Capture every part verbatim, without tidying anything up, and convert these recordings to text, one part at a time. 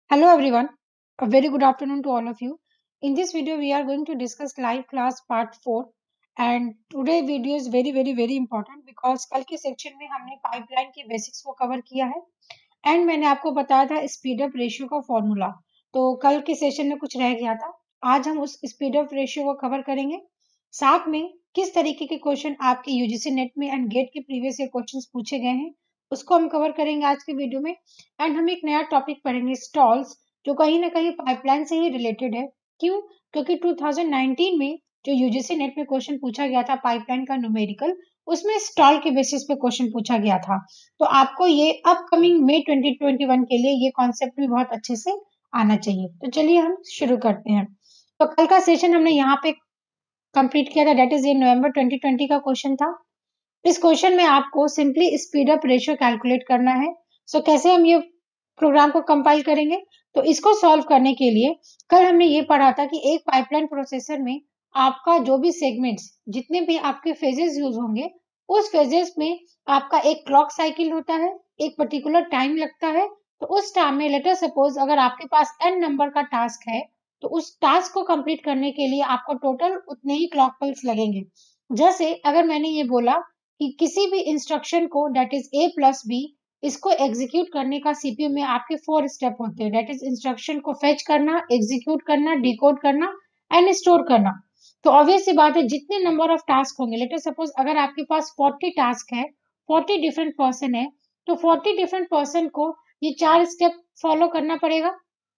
Hello everyone, a very good afternoon to all of you. In this video, we are going to discuss live class part four and today video is very very very important because कल के section में हमने pipeline के basics को cover किया है and मैंने आपको बताया था स्पीड अप रेशियो का फॉर्मूला। तो कल के सेशन में कुछ रह गया था, आज हम उस स्पीड अप रेशियो को कवर करेंगे। साथ में किस तरीके के क्वेश्चन आपके यूजीसी नेट में एंड गेट के प्रीवियस ईयर क्वेश्चंस पूछे गए हैं उसको हम कवर करेंगे आज के वीडियो में। एंड हम एक नया टॉपिक पढ़ेंगे स्टॉल्स, जो कहीं ना कहीं पाइपलाइन से ही रिलेटेड है। क्यों? क्योंकि टू थाउजेंड नाइनटीन में जो यूजीसी नेट में क्वेश्चन पूछा गया था पाइपलाइन का न्यूमेरिकल, उसमें स्टॉल के बेसिस पे क्वेश्चन पूछा गया था। तो आपको ये upcoming May twenty twenty one के लिए ये कॉन्सेप्ट भी बहुत अच्छे से आना चाहिए। तो चलिए हम शुरू करते हैं। तो कल का सेशन हमने यहाँ पे कंप्लीट किया था, डेट इज ये नवंबर ट्वेंटी ट्वेंटी का क्वेश्चन था। इस क्वेश्चन में आपको simply speed up ratio calculate करना है। सो so, कैसे हम ये प्रोग्राम को कंपाइल करेंगे? तो इसको सॉल्व करने के लिए कल हमने ये पढ़ा था कि एक पाइपलाइन प्रोसेसर में आपका जो भी सेगमेंट्स, जितने भी आपके फेजेस यूज होंगे, उस फेजेस में आपका एक क्लॉक साइकिल होता है, एक पर्टिकुलर टाइम लगता है। तो उस टाइम में लेटर सपोज अगर आपके पास एन नंबर का टास्क है, तो उस टास्क को कंप्लीट करने के लिए आपको टोटल उतने ही क्लॉक पल्स लगेंगे। जैसे अगर मैंने ये बोला कि किसी भी इंस्ट्रक्शन को that is A plus B, इसको एग्जीक्यूट करने का सीपीयू में आपके फोर स्टेप होते हैं। डेट इज इंस्ट्रक्शन को फेच करना, एग्जीक्यूट करना, डिकोड करना एंड स्टोर करना। तो ऑब्वियस सी बात है, जितने नंबर ऑफ टास्क होंगे, लेट अस सपोज अगर आपके पास फोर्टी टास्क है, फोर्टी डिफरेंट पर्सन है, तो फोर्टी डिफरेंट पर्सन को ये चार स्टेप फॉलो करना पड़ेगा।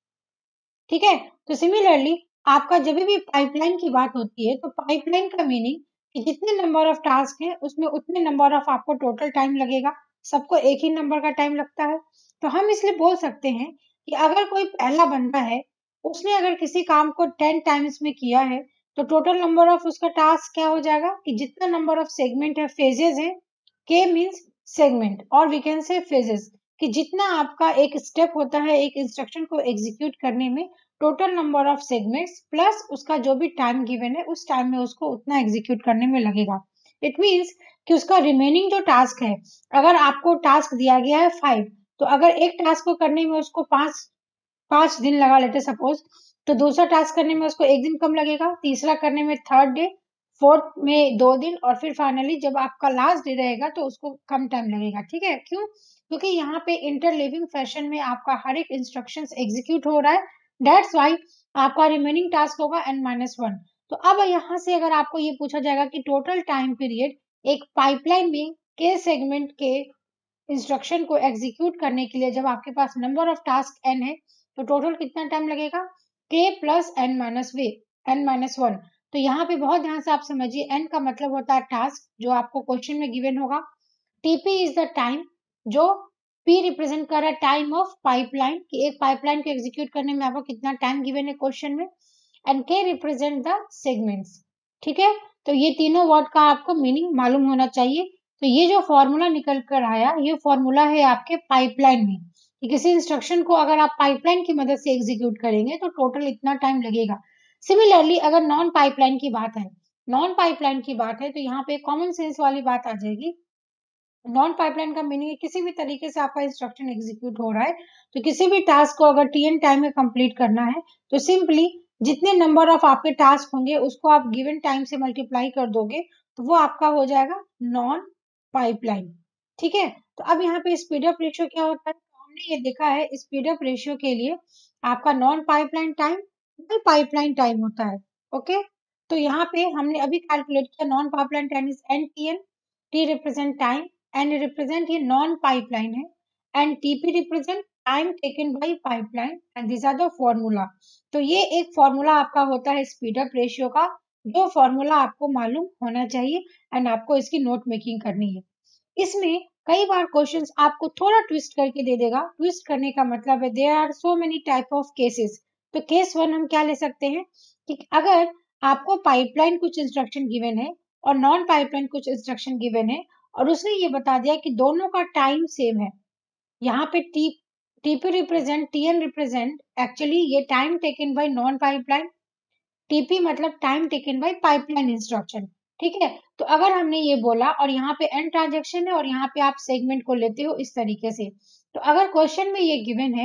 ठीक है? तो सिमिलरली आपका जब भी पाइपलाइन की बात होती है, तो पाइपलाइन का मीनिंग कि जितने नंबर ऑफ टास्क हैं उसमें उतने नंबर ऑफ आपको टोटल टाइम लगेगा। सबको एक ही नंबर का टाइम लगता है। तो हम इसलिए बोल सकते हैं कि अगर कोई पहला बंदा है, उसने अगर किसी काम को टेन टाइम्स में किया है, तो टोटल नंबर ऑफ उसका टास्क क्या हो जाएगा कि जितना नंबर ऑफ सेगमेंट है, फेजेस है, के मीन्स सेगमेंट और वी कैन से फेजेस, कि जितना आपका एक स्टेप होता है एक इंस्ट्रक्शन को एग्जीक्यूट करने में, total number of segments plus उसका जो भी टाइम गिवन है उस टाइम में उसको उतना एग्जीक्यूट करने में लगेगा। इट मीन्स कि उसका रिमेनिंग जो टास्क है, अगर आपको टास्क दिया गया है फाइव, तो अगर एक टास्क को करने में उसको पांच पांच दिन लगा लेते सपोज, तो दूसरा टास्क करने में उसको एक दिन कम लगेगा, तीसरा करने में थर्ड डे, फोर्थ में दो दिन और फिर फाइनली जब आपका लास्ट डे रहेगा तो उसको कम टाइम लगेगा। ठीक है? क्यों? क्योंकि यहाँ पे इंटरलिविंग फैशन में आपका हर एक इंस्ट्रक्शंस एग्जीक्यूट हो रहा है। दैट्स वाई आपका रिमेनिंग टास्क होगा एन माइनस वन। तो अब यहाँ से अगर आपको ये पूछा जाएगा कि टोटल टाइम पीरियड एक पाइपलाइन में के सेगमेंट के इंस्ट्रक्शन को एग्जीक्यूट करने के लिए जब आपके पास नंबर ऑफ टास्क एन है, तो टोटल कितना टाइम लगेगा? K plus N minus way N minus one. तो यहाँ पे बहुत ध्यान से आप समझिए, एन का मतलब होता है टास्क जो आपको क्वेश्चन में गिवन होगा। टीपी इज द टाइम, जो पी रिप्रेजेंट कर रहा है टाइम ऑफ पाइपलाइन, कि एक पाइपलाइन को एग्जीक्यूट करने में आपको कितना टाइम गिवन है क्वेश्चन में। And K represent the segments. ठीक है? तो ये तीनों वर्ड का आपको मीनिंग मालूम होना चाहिए। तो ये जो फॉर्मूला निकल कर आया, ये फॉर्मूला है आपके पाइपलाइन में, कि किसी इंस्ट्रक्शन को अगर आप पाइपलाइन की मदद से एग्जीक्यूट करेंगे तो टोटल इतना टाइम लगेगा। सिमिलरली अगर नॉन पाइपलाइन की बात है, नॉन पाइपलाइन की बात है तो यहाँ पे कॉमन सेंस वाली बात आ जाएगी। नॉन पाइपलाइन का मीनिंग है किसी भी तरीके से आपका इंस्ट्रक्शन एग्जीक्यूट हो रहा है, तो किसी भी टास्क को अगर टीएन टाइम में कंप्लीट करना है, तो सिंपली जितने नंबर ऑफ आपके टास्क होंगे उसको आप गिवन टाइम से मल्टीप्लाई कर दोगे, तो वो आपका हो जाएगा नॉन पाइपलाइन। ठीक है? तो अब यहाँ पे स्पीड अप रेशियो क्या होता है? तो हमने ये देखा है स्पीड अप रेशियो के लिए आपका non pipeline time pipeline time होता है। ओके? तो यहाँ पे हमने अभी कैलकुलेट किया, non pipeline time is N T N, T represent time, N represent ये नॉन पाइपलाइन है, and TP represent time taken by pipeline, and this are the formula. तो ये एक फॉर्मूला आपका होता है स्पीड अप रेशियो का, जो फॉर्मूला आपको मालूम होना चाहिए एंड आपको इसकी नोट मेकिंग करनी है। इसमें कई बार क्वेश्चंस आपको थोड़ा ट्विस्ट करके दे देगा। ट्विस्ट करने का मतलब है there are so many type of cases. तो केस वन हम क्या ले सकते हैं कि अगर आपको पाइपलाइन कुछ इंस्ट्रक्शन गिवन है और नॉन पाइपलाइन कुछ इंस्ट्रक्शन गिवन है, और उसने ये बता दिया कि दोनों का टाइम सेम है। यहाँ पे T TP represent TN represent actually ये time taken by non pipeline, TP मतलब time taken by pipeline instruction. ठीक है? तो अगर हमने ये बोला और यहाँ पे एंड ट्रांजेक्शन है और यहाँ पे आप सेगमेंट को लेते हो इस तरीके से, तो अगर क्वेश्चन में ये गिवन है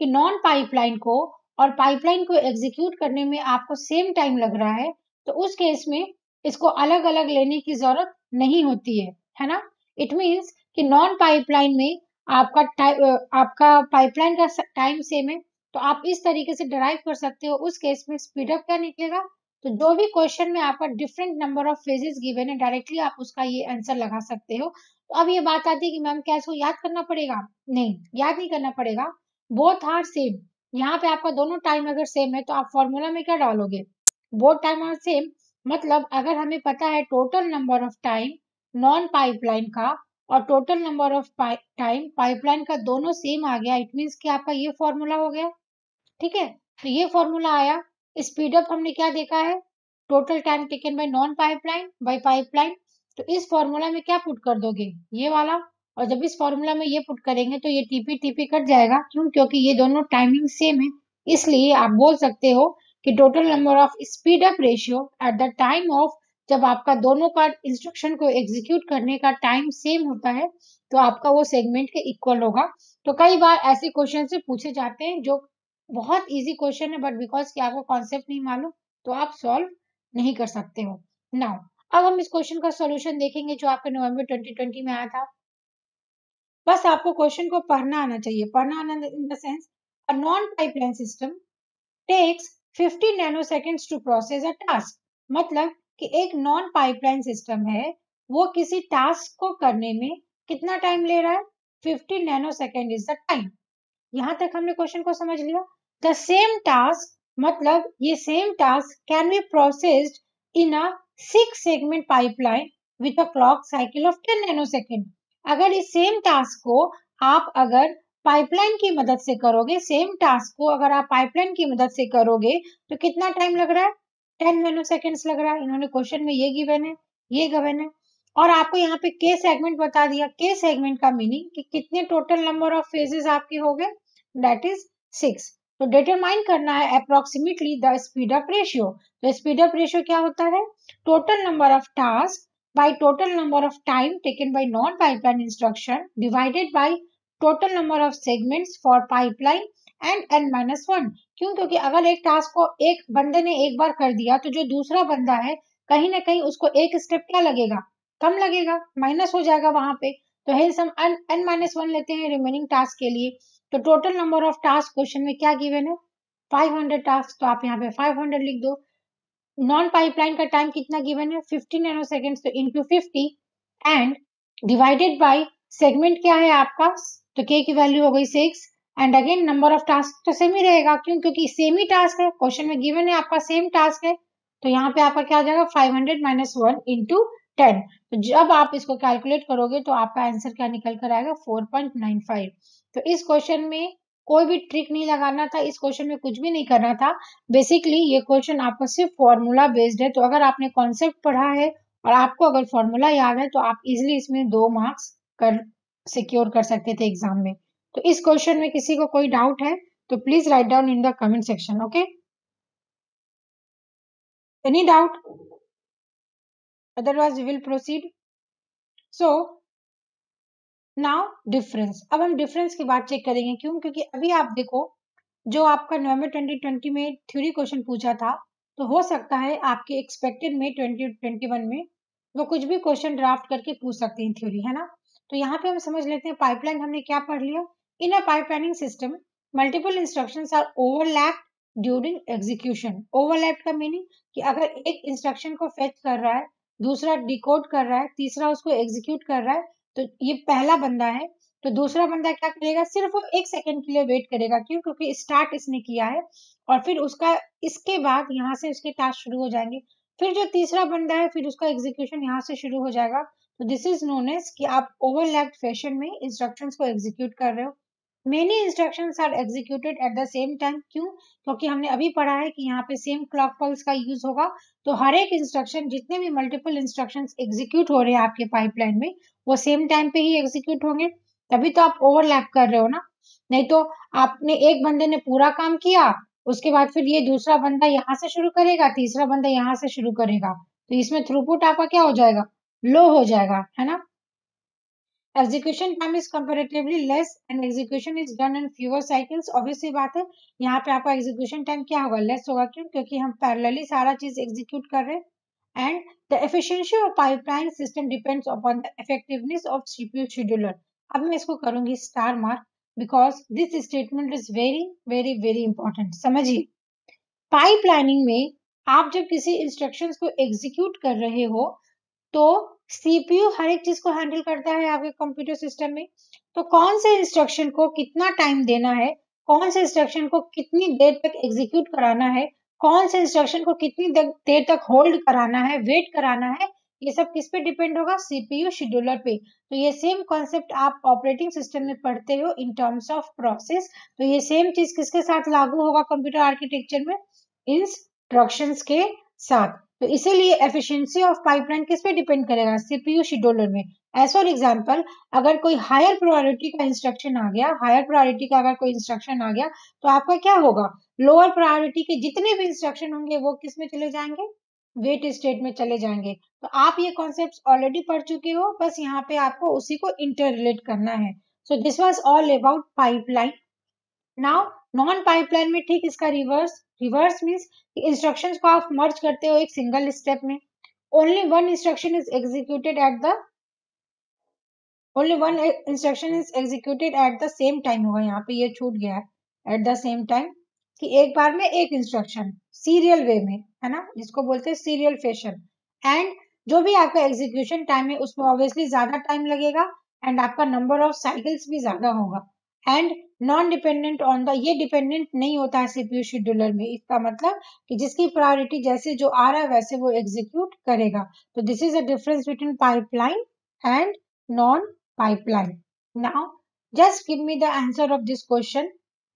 कि नॉन पाइपलाइन को और पाइपलाइन को एग्जीक्यूट करने में आपको सेम टाइम लग रहा है, तो उस केस में इसको अलग अलग लेने की जरूरत नहीं होती है, है ना। इट मीन्स कि नॉन पाइपलाइन में आपका टाइम आपका पाइपलाइन का टाइम सेम है, तो आप इस तरीके से डिराइव कर सकते हो। उस केस में स्पीड अप क्या निकलेगा, तो जो भी क्वेश्चन में आपका different number of phases given है, डायरेक्टली आप उसका ये आंसर लगा सकते हो। तो अब ये बात आती है कि मैम क्या इसको याद करना पड़ेगा? नहीं, याद नहीं करना पड़ेगा। Both are same. यहाँ पे आपका दोनों टाइम अगर सेम है तो आप फॉर्मूला में क्या डालोगे? बोथ टाइम आर सेम, मतलब अगर हमें पता है total number of time non pipeline का और total number of time pipeline का दोनों सेम आ गया, इट मीन्स कि आपका ये फॉर्मूला हो गया। ठीक है, तो ये फॉर्मूला आया। स्पीड अप हमने क्या देखा है? Total time taken by non pipeline by pipeline. तो इस फॉर्मूला में क्या पुट कर दोगे? ये वाला। और जब इस फॉर्मूला में ये पुट करेंगे तो ये टीपी टीपी कट जाएगा। क्यों? क्योंकि ये दोनों टाइमिंग सेम है। इसलिए आप बोल सकते हो कि total number of speed up ratio at the time of, जब आपका दोनों का इंस्ट्रक्शन को एग्जीक्यूट करने का टाइम सेम होता है, तो आपका वो सेगमेंट के इक्वल होगा। तो कई बार ऐसे क्वेश्चन से पूछे जाते हैं जो बहुत इजी क्वेश्चन है, बट बिकॉज कि आपको कॉन्सेप्ट नहीं मालूम तो आप सॉल्व नहीं कर सकते हो। नाउ अब हम इस क्वेश्चन का सॉल्यूशन देखेंगे जो आपके नवंबर ट्वेंटी ट्वेंटी में आया था। बस आपको क्वेश्चन को पढ़ना आना चाहिए। पढ़ना आना in the sense, a non pipeline system takes fifty nanoseconds to process a task. मतलब कि एक नॉन पाइपलाइन सिस्टम है, वो किसी टास्क को करने में कितना टाइम ले रहा है? Fifty nanosecond is the time. यहाँ तक हमने क्वेश्चन को समझ लिया। द सेम टास्क, मतलब ये same task can be processed in a six segment pipeline with a clock cycle of ten nanosecond. अगर इस सेम टास्क को आप अगर पाइपलाइन की मदद से करोगे, सेम टास्क को अगर आप पाइपलाइन की मदद से करोगे तो कितना टाइम लग रहा है? टेन नैनोसेकंड्स लग रहा है। इन्होंने क्वेश्चन में ये गिवन है, ये गिवन है। और आपको यहाँ पे के सेगमेंट बता दिया। के सेगमेंट का मीनिंग कि कितने टोटल नंबर ऑफ फेजेस आपके हो गए, दैट इज सिक्स। तो डिटरमाइन करना है approximately the speed up ratio. तो स्पीड अप रेशियो क्या होता है? Total number of task by total number of time taken by non pipeline instruction divided by total number of segments for pipeline and N minus one. क्यों? क्योंकि अगर एक task को एक बंदे ने एक बार कर दिया तो जो दूसरा बंदा है कहीं ना कहीं उसको एक स्टेप क्या लगेगा? कम लगेगा, माइनस हो जाएगा वहां पे। तो हेल्स हम एन माइनस वन लेते हैं रिमेनिंग टास्क के लिए। तो total number of task question में क्या गिवन है? फाइव हंड्रेड टास्क, तो आप यहाँ पे फाइव हंड्रेड लिख दो। नॉन पाइपलाइन का टाइम कितना गिवन है? फिफ्टी नैनो सेकेंड्स, तो into fifty and divided by segment क्या है आपका? तो के की वैल्यू हो गई six. And again number of task तो सेम ही रहेगा। क्यों? क्योंकि सेम ही टास्क है, क्वेश्चन में गिवन है आपका सेम टास्क है। तो यहाँ पे आपका क्या आ जाएगा? Five hundred minus one into ten. तो जब आप इसको कैलकुलेट करोगे तो आपका आंसर क्या निकल कर आएगा? Four point nine five. तो इस क्वेश्चन में कोई भी ट्रिक नहीं लगाना था, इस क्वेश्चन में कुछ भी नहीं करना था। बेसिकली ये क्वेश्चन आपका सिर्फ फॉर्मूला बेस्ड है। तो अगर आपने कॉन्सेप्ट पढ़ा है और आपको अगर फॉर्मूला याद है तो आप इजिली इसमें दो मार्क्स कर सिक्योर कर सकते थे एग्जाम में। तो इस क्वेश्चन में किसी को कोई डाउट है तो please write down in the comment section. Okay, any doubt? Otherwise we will proceed. So now difference. अब हम डिफरेंस की बात चेक करेंगे। क्यों? क्योंकि अभी आप देखो, जो आपका नवंबर ट्वेंटी ट्वेंटी में थ्योरी क्वेश्चन पूछा था, तो हो सकता है आपके एक्सपेक्टेड में ट्वेंटी ट्वेंटी वन में वो कुछ भी क्वेश्चन ड्राफ्ट करके पूछ सकते हैं थ्योरी, है ना। तो यहाँ पे हम समझ लेते हैं पाइपलाइन हमने क्या पढ़ लिया। In a pipelining system multiple instructions are overlap during execution. Overlap का मीनिंग कि अगर एक इंस्ट्रक्शन को फेच कर रहा है, दूसरा डिकोड कर रहा है, तीसरा उसको एग्जीक्यूट कर रहा है, तो ये पहला बंदा है, तो दूसरा बंदा क्या करेगा? सिर्फ वो एक सेकंड के लिए वेट करेगा। क्यों? क्योंकि स्टार्ट इसने किया है और फिर उसका इसके बाद यहाँ से उसके टास्क शुरू हो जाएंगे। फिर जो तीसरा बंदा है फिर उसका एग्जीक्यूशन यहाँ से शुरू हो जाएगा। तो दिस इज नोन एज कि आप ओवरलैप्ड फैशन में इंस्ट्रक्शंस को एग्जीक्यूट कर रहे हो। Many instructions are executed at the same time. क्यों? क्योंकि हमने अभी पढ़ा है कि यहाँ पे सेम क्लॉक पल्स का यूज होगा। तो हर एक इंस्ट्रक्शन, जितने भी मल्टीपल इंस्ट्रक्शंस एग्जीक्यूट हो रहे हैं आपके पाइपलाइन में, वो सेम टाइम पे ही एग्जीक्यूट होंगे। तभी तो आप ओवरलैप कर रहे हो ना। नहीं तो आपने एक बंदे ने पूरा काम किया, उसके बाद फिर ये दूसरा बंदा यहाँ से शुरू करेगा, तीसरा बंदा यहाँ से शुरू करेगा, तो इसमें थ्रूपुट आपका क्या हो जाएगा? लो हो जाएगा, है ना। Execution time is comparatively less and execution is done in fewer cycles. Obviously बात है, यहाँ पे आपका एग्जीक्यूशन टाइम क्या होगा, लेस होगा। क्यों? क्योंकि हम पैरेलली सारा चीज एग्जीक्यूट कर रहे हैं। And the efficiency of pipeline system depends upon the effectiveness of CPU scheduler. अब मैं इसको करूंगी star mark, because this statement is very very very important. समझिए, पाइपलाइनिंग में आप जब किसी इंस्ट्रक्शंस को एग्जीक्यूट कर रहे हो तो सीपीयू हर एक चीज को हैंडल करता है आपके कंप्यूटर सिस्टम में। तो कौन से इंस्ट्रक्शन को कितना टाइम देना है, कौन से इंस्ट्रक्शन को कितनी देर तक एग्जीक्यूट कराना है, कौन से इंस्ट्रक्शन को कितनी देर तक होल्ड कराना है, वेट कराना है, ये सब किस पे डिपेंड होगा, सीपीयू शेड्यूलर पे। तो ये सेम कॉन्सेप्ट आप ऑपरेटिंग सिस्टम में पढ़ते हो इन टर्म्स ऑफ प्रोसेस। तो ये सेम चीज किसके साथ लागू होगा कंप्यूटर आर्किटेक्चर में, इंस्ट्रक्शंस के साथ। तो इसीलिए एफिशिएंसी ऑफ पाइपलाइन किस पे डिपेंड करेगा, सीपीयू शेड्यूलर में। एज फॉर एग्जांपल, अगर कोई हायर प्रायोरिटी का इंस्ट्रक्शन आ गया, हायर प्रायोरिटी का अगर कोई इंस्ट्रक्शन आ गया, तो आपका क्या होगा, लोअर प्रायोरिटी के जितने भी इंस्ट्रक्शन होंगे वो किस में चले जाएंगे, वेट स्टेट में चले जाएंगे। तो आप ये कॉन्सेप्ट ऑलरेडी पढ़ चुके हो, बस यहाँ पे आपको उसी को इंटर रिलेट करना है। So this was all about pipeline. Now non pipeline में ठीक इसका रिवर्स। रिवर्स मीन्स इंस्ट्रक्शंस को आप मर्ज करते हो एक सिंगल स्टेप में। Only one instruction is executed at the only one instruction is executed at the same time होगा, यहाँ पे ये छूट गया है एट द सेम टाइम, कि एक बार में एक इंस्ट्रक्शन सीरियल वे में, है ना, जिसको बोलते हैं सीरियल फैशन। एंड जो भी आपका एग्जीक्यूशन टाइम है उसमें ऑब्वियसली ज्यादा टाइम लगेगा एंड आपका नंबर ऑफ साइकिल्स भी ज्यादा होगा। And non dependent on the, ये डिपेंडेंट नहीं होता है सीपीयू शेड्यूलर में। इसका मतलब कि जिसकी प्रायोरिटी जैसे जो आ रहा है वैसे वो एग्जीक्यूट करेगा। तो this is a difference between pipeline and non pipeline. Now, just give me the answer of this question.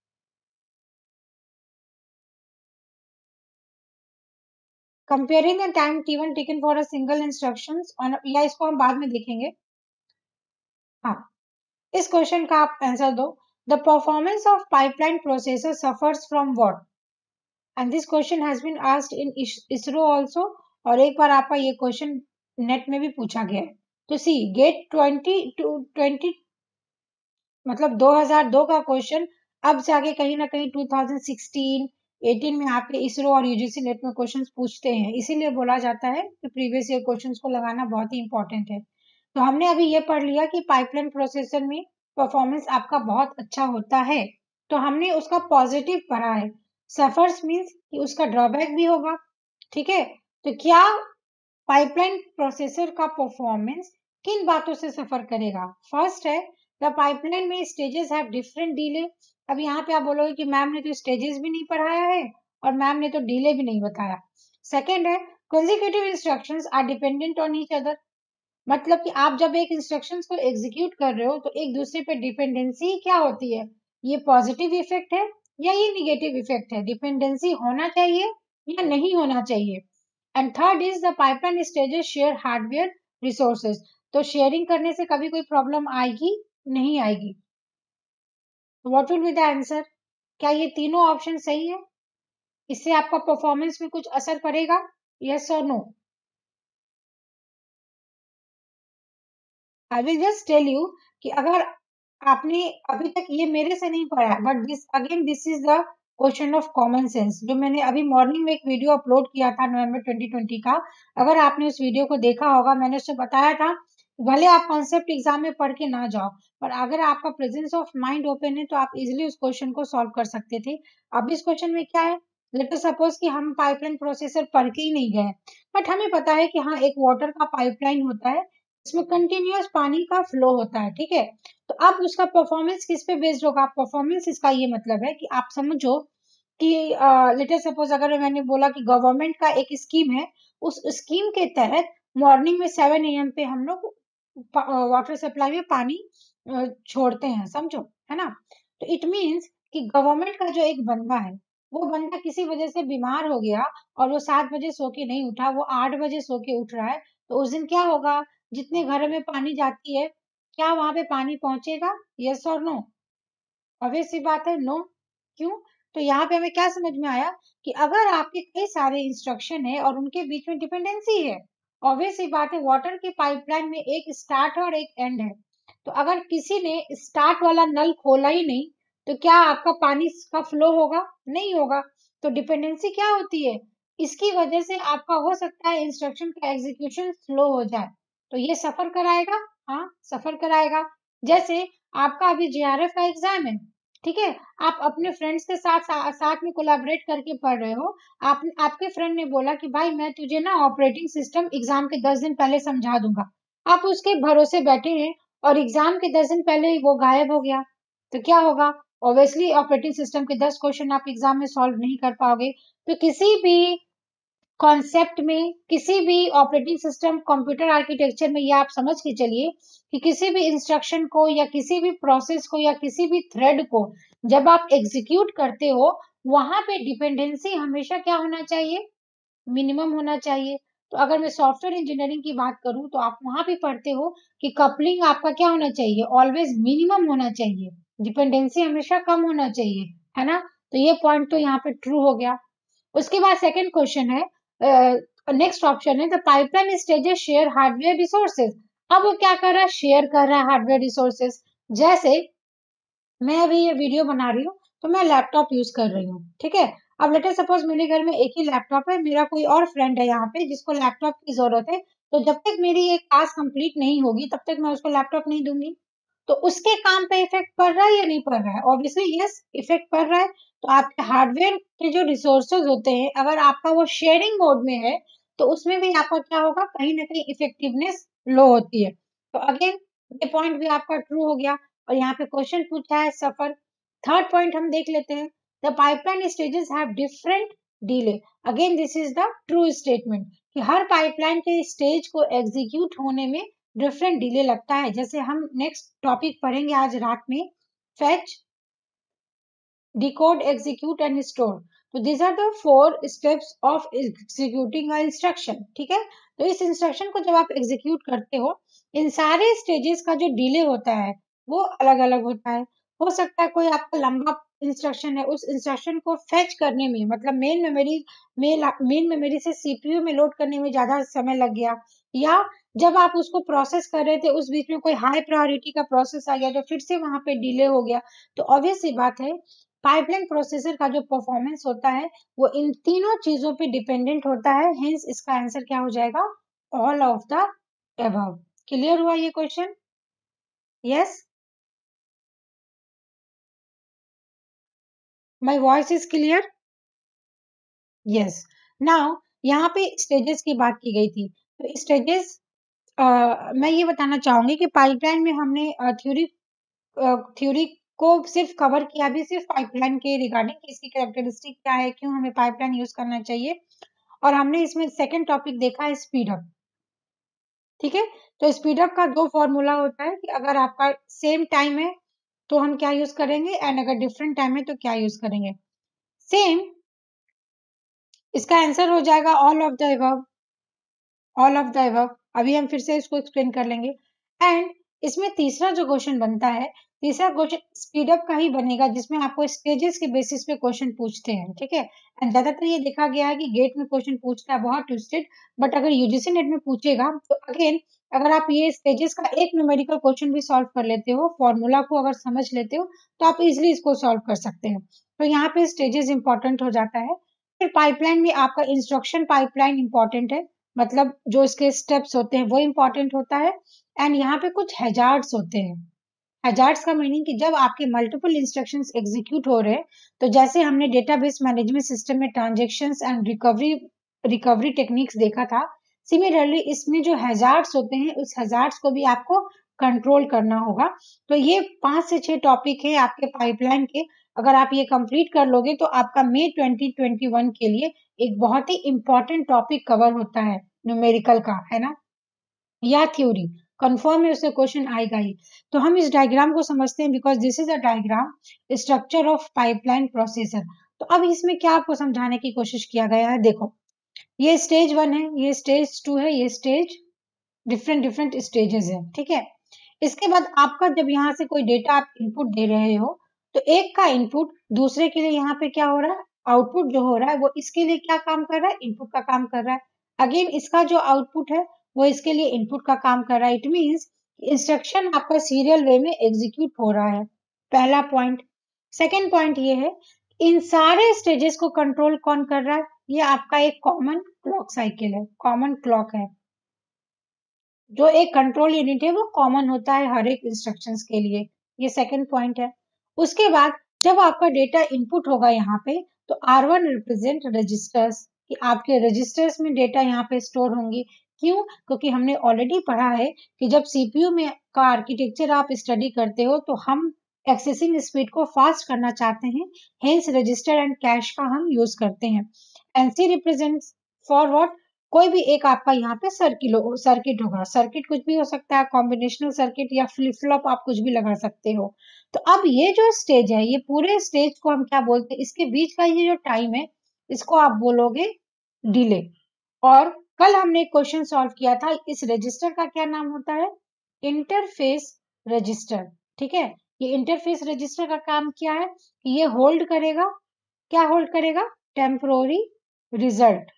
Comparing the time T one taken for a single instructions on, या इसको हम बाद में देखेंगे। हाँ, इस क्वेश्चन का आप आंसर दो। The performance of pipeline processor suffers from what? And this question has been asked in ISRO also, और एक बार आपका ये क्वेश्चन नेट में भी पूछा गया है। तो C GATE twenty two twenty मतलब दो हज़ार दो का क्वेश्चन अब जाके कहीं ना कहीं दो हज़ार सोलह, अठारह में आपके इसरो और यूजीसी नेट में क्वेश्चंस पूछते हैं। इसीलिए बोला जाता है कि प्रीवियस ईयर क्वेश्चंस को लगाना बहुत ही इंपॉर्टेंट है। तो हमने अभी ये पढ़ लिया कि पाइपलाइन प्रोसेसर में परफॉर्मेंस आपका बहुत अच्छा होता है। तो हमने उसका पॉजिटिव पढ़ा है। सफर्स मीन्स कि उसका ड्रॉबैक भी होगा। ठीक है, तो क्या पाइपलाइन प्रोसेसर का परफॉर्मेंस किन बातों से सफर करेगा? फर्स्ट है, द पाइपलाइन में स्टेजेस हैव डिफरेंट डिले। अब यहाँ पे आप बोलोगे कि मैम ने तो स्टेजेस भी नहीं पढ़ाया है और मैम ने तो डिले भी नहीं बताया। सेकेंड है, consecutive instructions are dependent on each other. मतलब कि आप जब एक इंस्ट्रक्शंस को एग्जीक्यूट कर रहे हो तो एक दूसरे पे डिपेंडेंसी क्या होती है, ये पॉजिटिव इफेक्ट है या ये निगेटिव इफेक्ट है, डिपेंडेंसी होना चाहिए या नहीं होना चाहिए। And third is the pipeline stages share hardware resources. तो शेयरिंग करने से कभी कोई प्रॉब्लम आएगी नहीं आएगी। What will be the answer? क्या ये तीनों ऑप्शन सही है? इससे आपका परफॉर्मेंस में कुछ असर पड़ेगा, यस और no? I will just tell you कि अगर आपने अभी तक ये मेरे से नहीं पढ़ा है, but this again this is the question of common sense, जो मैंने अभी मॉर्निंग में एक वीडियो अपलोड किया था नवंबर ट्वेंटी ट्वेंटी का। अगर आपने उस वीडियो को देखा होगा, मैंने उसमें बताया था भले आप कॉन्सेप्ट एग्जाम में पढ़ के ना जाओ, पर अगर आपका प्रेजेंस ऑफ माइंड ओपन है तो आप इजिली उस क्वेश्चन को सॉल्व कर सकते थे। अब इस क्वेश्चन में क्या है, लेट अस सपोज कि हम पाइपलाइन प्रोसेसर पढ़ के ही नहीं गए, बट हमें पता है कि हाँ एक वाटर का पाइपलाइन होता है, इसमें कंटिन्यूअस पानी का फ्लो होता है। ठीक है, तो अब उसका परफॉर्मेंस किस पे बेस्ड होगा? परफॉर्मेंस इसका ये मतलब है कि आप समझो कि लेटर सपोज अगर मैंने बोला कि गवर्नमेंट का एक स्कीम है, उस स्कीम के तहत मॉर्निंग में सेवन ए एम पे हम लोग वाटर सप्लाई में पानी अ, छोड़ते हैं, समझो, है ना। तो इट मीन्स कि गवर्नमेंट का जो एक बंदा है, वो बंदा किसी वजह से बीमार हो गया और वो सात बजे सो के नहीं उठा, वो आठ बजे सो के उठ रहा है, तो उस दिन क्या होगा, जितने घरों में पानी जाती है, क्या वहां पे पानी पहुंचेगा, यस और नो? ऑब्वियस सी बात है, नो। क्यों? तो यहाँ पे हमें क्या समझ में आया कि अगर आपके कई सारे इंस्ट्रक्शन है और उनके बीच में डिपेंडेंसी है, ऑब्वियस सी बात है वाटर की पाइपलाइन में एक स्टार्ट है और एक एंड है। तो अगर किसी ने स्टार्ट वाला नल खोला ही नहीं तो क्या आपका पानी का फ्लो होगा? नहीं होगा। तो डिपेंडेंसी क्या होती है? इसकी वजह से आपका हो सकता है इंस्ट्रक्शन का एग्जीक्यूशन स्लो हो जाए, तो ये सफर कराएगा। हाँ, सफर कराएगा। जैसे आपका अभी जेआरएफ का एग्जाम है, ठीक है, आप अपने फ्रेंड्स के साथ सा, साथ में कोलैबोरेट करके पढ़ रहे हो। आप आपके फ्रेंड ने बोला कि भाई मैं तुझे ना ऑपरेटिंग सिस्टम एग्जाम के दस दिन पहले समझा दूंगा। आप उसके भरोसे बैठे हैं और एग्जाम के दस दिन पहले ही वो गायब हो गया, तो क्या होगा? ऑब्वियसली ऑपरेटिंग सिस्टम के दस क्वेश्चन आप एग्जाम में सॉल्व नहीं कर पाओगे। तो किसी भी कॉन्सेप्ट में, किसी भी ऑपरेटिंग सिस्टम कंप्यूटर आर्किटेक्चर में, ये आप समझ के चलिए कि किसी भी इंस्ट्रक्शन को या किसी भी प्रोसेस को या किसी भी थ्रेड को जब आप एग्जीक्यूट करते हो, वहां पे डिपेंडेंसी हमेशा क्या होना चाहिए? मिनिमम होना चाहिए। तो अगर मैं सॉफ्टवेयर इंजीनियरिंग की बात करूं तो आप वहां भी पढ़ते हो कि कपलिंग आपका क्या होना चाहिए? ऑलवेज मिनिमम होना चाहिए, डिपेंडेंसी हमेशा कम होना चाहिए, है ना? तो ये पॉइंट तो यहाँ पे ट्रू हो गया। उसके बाद सेकंड क्वेश्चन है, नेक्स्ट ऑप्शन है the pipeline stages share hardware resources. अब वो क्या कर रहा है? शेयर कर रहा है हार्डवेयर रिसोर्सेज। जैसे मैं अभी ये वीडियो बना रही हूँ तो मैं लैपटॉप यूज कर रही हूँ, ठीक है। अब लेटे सपोज मेरे घर में एक ही लैपटॉप है, मेरा कोई और फ्रेंड है यहाँ पे जिसको लैपटॉप की जरूरत है, तो जब तक मेरी ये टास्क कंप्लीट नहीं होगी तब तक मैं उसको लैपटॉप नहीं दूंगी। तो उसके काम पे इफेक्ट पड़ रहा है या नहीं पड़ रहा है? ऑब्वियसली यस, इफेक्ट पड़ रहा है। तो आपके हार्डवेयर के जो रिसोर्सेज होते हैं, अगर आपका वो शेयरिंग मोड में है तो उसमें भी आपका क्या होगा? कहीं ना कहीं इफेक्टिवनेस लो होती है। तो अगेन ये पॉइंट भी आपका ट्रू हो गया। और यहाँ पे क्वेश्चन पूछा है सफर। थर्ड पॉइंट हम देख लेते हैं, the pipeline stages have different delay. Again this is the true statement कि हर पाइपलाइन के स्टेज को एग्जीक्यूट होने में डिफरेंट डिले लगता है। जैसे हम नेक्स्ट टॉपिक पढ़ेंगे आज रात में, fetch, decode, execute and store। तो these are the four steps of executing a instruction, ठीक है। तो इस इंस्ट्रक्शन को जब आप एग्जीक्यूट करते हो, इन सारे स्टेजेस का जो डिले होता है वो अलग अलग होता है। हो सकता है कोई आपका लंबा इंस्ट्रक्शन है, उस इंस्ट्रक्शन को फेच करने में, मतलब मेन मेमोरी में मेन मेमोरी से सीपीयू में लोड करने में ज्यादा समय लग गया, या जब आप उसको प्रोसेस कर रहे थे उस बीच में कोई हाई प्रायोरिटी का प्रोसेस आ गया तो फिर से वहां पे डिले हो गया। तो ऑब्वियस सी बात है, पाइपलाइन प्रोसेसर का जो परफॉर्मेंस होता है वो इन तीनों चीजों पे डिपेंडेंट होता है। हेंस इसका आंसर क्या हो जाएगा? All of the above. Clear हुआ ये question? Yes, my voice is clear? Yes. Now यहाँ पे स्टेजेस की बात की गई थी, तो स्टेजेस मैं ये बताना चाहूंगी कि पाइपलाइन में हमने थ्योरी थ्योरी को सिर्फ कवर किया भी सिर्फ पाइपलाइन के रिगार्डिंग कि इसकी कैरेक्टरिस्टिक क्या है, क्यों हमें पाइपलाइन यूज करना चाहिए। और हमने इसमें सेकंड टॉपिक देखा है स्पीड अप, ठीक है। तो स्पीड अप का दो फॉर्मूला होता है कि अगर आपका सेम टाइम है तो हम क्या यूज करेंगे, एंड अगर डिफरेंट टाइम है तो क्या यूज करेंगे। सेम, इसका आंसर हो जाएगा all of the above. All of the above. अभी हम फिर से इसको एक्सप्लेन कर लेंगे। एंड इसमें तीसरा जो क्वेश्चन बनता है, तीसरा क्वेश्चन स्पीड अप का ही बनेगा जिसमें आपको स्टेजेस के बेसिस पे क्वेश्चन पूछते हैं, ठीक है। एंड ज्यादातर ये देखा गया है कि गेट में क्वेश्चन पूछता है बहुत ट्विस्टेड, बट अगर यूजीसी नेट में पूछेगा तो अगेन अगर आप ये स्टेजेस का एक न्यूमेरिकल क्वेश्चन भी सॉल्व कर लेते हो, फॉर्मूला को अगर समझ लेते हो, तो आप इजिली इसको सॉल्व कर सकते हैं। तो यहाँ पे स्टेजेस इंपॉर्टेंट हो जाता है। फिर पाइपलाइन में आपका इंस्ट्रक्शन पाइपलाइन इंपॉर्टेंट है, मतलब जो इसके स्टेप्स होते हैं वो इम्पोर्टेंट होता है। एंड यहाँ पे कुछ हैजार्ड्स होते हैं। हैजार्ड्स का मीनिंग कि जब आपके मल्टीपल इंस्ट्रक्शंस एग्जीक्यूट हो रहे हैं, तो जैसे हमने डेटाबेस मैनेजमेंट सिस्टम में transactions and recovery recovery techniques देखा था, सिमिलरली इसमें जो हैजार्ड्स होते हैं उस हैजार्ड्स को भी आपको कंट्रोल करना होगा। तो ये पांच से छह टॉपिक है आपके पाइपलाइन के। अगर आप ये कंप्लीट कर लोगे तो आपका मई ट्वेंटी ट्वेंटी वन के लिए एक बहुत ही इंपॉर्टेंट टॉपिक कवर होता है न्यूमेरिकल का, है ना, या थ्योरी, कंफर्म है उससे क्वेश्चन आएगा ही। तो हम इस डायग्राम को समझते हैं, because this is a diagram structure of pipeline processor. तो अब इसमें क्या आपको समझाने की कोशिश किया गया है, देखो ये स्टेज वन है, ये स्टेज टू है, ये स्टेज, डिफरेंट डिफरेंट स्टेजेस है, ठीक है। इसके बाद आपका जब यहाँ से कोई डेटा आप इनपुट दे रहे हो, तो एक का इनपुट दूसरे के लिए यहाँ पे क्या हो रहा है, आउटपुट जो हो रहा है वो इसके लिए क्या काम कर रहा है, इनपुट का काम कर रहा है। अगेन इसका जो आउटपुट है वो इसके लिए इनपुट का काम कर रहा है। इट मीन्स इंस्ट्रक्शन आपका सीरियल वे में एग्जीक्यूट हो रहा है, पहला पॉइंट। सेकंड पॉइंट ये है, इन सारे स्टेजेस को कंट्रोल कौन कर रहा है? ये आपका एक कॉमन क्लॉक साइकिल है, कॉमन क्लॉक है। जो एक कंट्रोल यूनिट है वो कॉमन होता है हर एक इंस्ट्रक्शंस के लिए, ये सेकंड पॉइंट है। उसके बाद जब आपका डेटा इनपुट होगा यहाँ पे, तो आर वन रिप्रेजेंट रजिस्टर्स, कि आपके रजिस्टर्स में डेटा यहाँ पे स्टोर होंगी। क्यों? क्योंकि हमने ऑलरेडी पढ़ा है कि जब सीपीयू में का आर्किटेक्चर आप स्टडी करते हो तो हम एक्सेसिंग स्पीड को फास्ट करना चाहते हैं, हेंस रजिस्टर एंड कैश का हम यूज करते हैं। NC represents for what? कोई भी एक आपका यहाँ पे सर्किल हो सर्किट होगा, सर्किट कुछ भी हो सकता है, कॉम्बिनेशनल सर्किट या फ्लिप फ्लॉप आप कुछ भी लगा सकते हो। तो अब ये जो स्टेज है, ये पूरे स्टेज को हम क्या बोलते हैं? इसके बीच का ये जो टाइम है, इसको आप बोलोगे डिले। और कल हमने एक क्वेश्चन सॉल्व किया था, इस रजिस्टर का क्या नाम होता है? Interface register. ठीक है, ये इंटरफेस रजिस्टर का काम क्या है कि ये होल्ड करेगा, क्या होल्ड करेगा? Temporary result.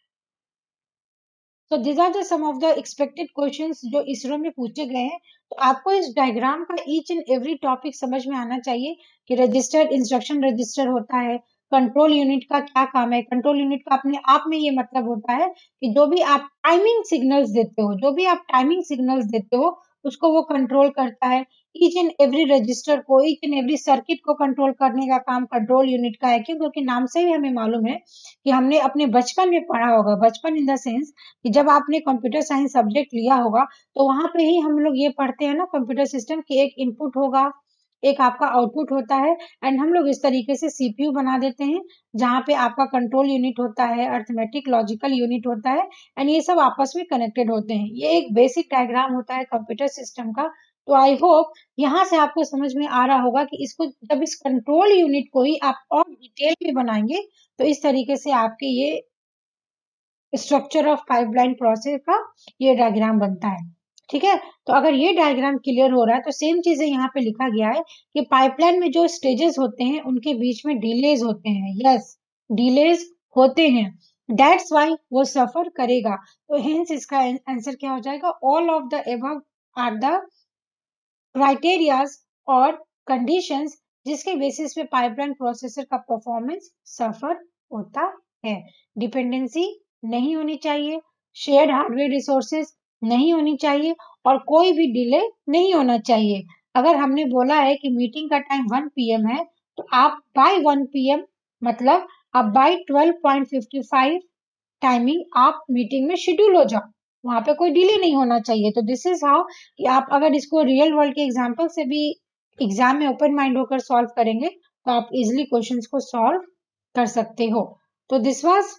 तो these are the some of the expected questions जो इसरो में पूछे गए हैं। तो आपको इस डायग्राम का ईच एंड एवरी टॉपिक समझ में आना चाहिए कि रजिस्टर, इंस्ट्रक्शन रजिस्टर होता है, कंट्रोल यूनिट का क्या काम है। कंट्रोल यूनिट का अपने आप में ये मतलब होता है कि जो भी आप टाइमिंग सिग्नल्स देते हो, जो भी आप टाइमिंग सिग्नल्स देते हो उसको वो कंट्रोल करता है। ईच एंड एवरी रजिस्टर को, ईच एंड एवरी सर्किट को कंट्रोल करने का काम कंट्रोल यूनिट का है। क्यों? क्योंकि नाम से ही हमें मालूम है कि हमने अपने बचपन में पढ़ा होगा, बचपन इन द सेंस कि जब आपने कंप्यूटर साइंस सब्जेक्ट लिया होगा तो वहां पे ही हम लोग ये पढ़ते हैं ना कंप्यूटर सिस्टम की, एक इनपुट होगा, एक आपका आउटपुट होता है, एंड हम लोग इस तरीके से सीपीयू बना देते हैं जहाँ पे आपका कंट्रोल यूनिट होता है, अर्थमेटिक लॉजिकल यूनिट होता है, एंड ये सब आपस में कनेक्टेड होते हैं। ये एक बेसिक डायग्राम होता है कंप्यूटर सिस्टम का। तो आई होप यहाँ से आपको समझ में आ रहा होगा कि इसको जब इस कंट्रोल यूनिट को ही आप और डिटेल में बनाएंगे तो इस तरीके से आपके ये स्ट्रक्चर ऑफ पाइपलाइन प्रोसेस का ये डायग्राम बनता है। ठीक है, तो अगर ये डायग्राम क्लियर हो रहा है तो सेम चीजें यहाँ पे लिखा गया है कि पाइपलाइन में जो स्टेजेस होते हैं उनके बीच में डिलेज होते हैं। यस, डिलेज होते हैं, दैट्स वाई वो सफर करेगा। तो हेंस इसका आंसर क्या हो जाएगा? All of the above are the criterias और कंडीशंस जिसके बेसिस पे पाइपलाइन प्रोसेसर का परफॉर्मेंस सफर होता है। डिपेंडेंसी नहीं होनी चाहिए, शेयर्ड हार्डवेयर रिसोर्सेज नहीं होनी चाहिए, और कोई भी डिले नहीं होना चाहिए। अगर हमने बोला है कि मीटिंग का टाइम वन पी एम है तो आप बाय वन पी एम मतलब आप by twelve point fifty five timing आप मीटिंग में शेड्यूल हो जाओ, वहां पे कोई डिले नहीं होना चाहिए। तो दिस इज हाउ कि आप अगर इसको रियल वर्ल्ड के एग्जांपल से भी एग्जाम में ओपन माइंड होकर सॉल्व करेंगे तो आप इजिली क्वेश्चंस को सॉल्व कर सकते हो। तो this was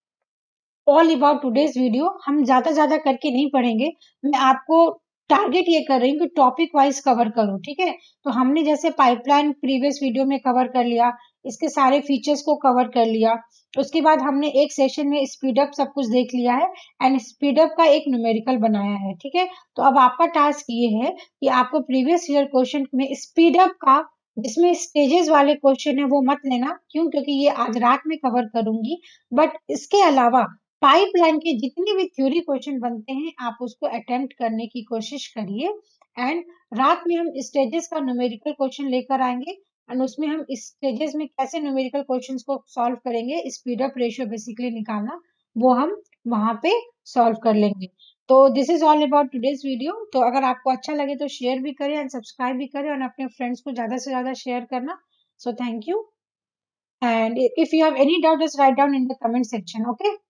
all about today's video. हम ज्यादा ज्यादा करके नहीं पढ़ेंगे, मैं आपको टारगेट ये कर रही हूँ कि टॉपिक वाइज कवर करूँ। ठीक है, तो हमने जैसे पाइपलाइन प्रीवियस वीडियो में कवर कर लिया, इसके सारे फीचर्स को कवर कर लिया, उसके बाद हमने एक सेशन में स्पीड अप सब कुछ देख लिया है एंड स्पीड अप का एक न्यूमेरिकल बनाया है। ठीक है, तो अब आपका टास्क ये है कि आपको प्रीवियस ईयर क्वेश्चन में स्पीड अप का, जिसमें स्टेजेस वाले क्वेश्चन है वो मत लेना। क्यों? क्योंकि ये आज रात में कवर करूंगी, बट इसके अलावा पाइपलाइन के जितने भी थ्योरी क्वेश्चन बनते हैं आप उसको अटेम्प्ट करने की कोशिश करिए, एंड रात में हम स्टेजेस का न्यूमेरिकल क्वेश्चन लेकर आएंगे एंड उसमें हम इस स्टेजेस में कैसे न्यूमेरिकल क्वेश्चंस को सॉल्व करेंगे, स्पीड अप रेशियो बेसिकली निकालना, वो हम वहां पे सॉल्व कर लेंगे। तो this is all about today's video. तो अगर आपको अच्छा लगे तो शेयर भी करें एंड सब्सक्राइब भी करें और अपने फ्रेंड्स को ज्यादा से ज्यादा शेयर करना। So thank you, and if you have any doubt just write down in the comment section. Okay.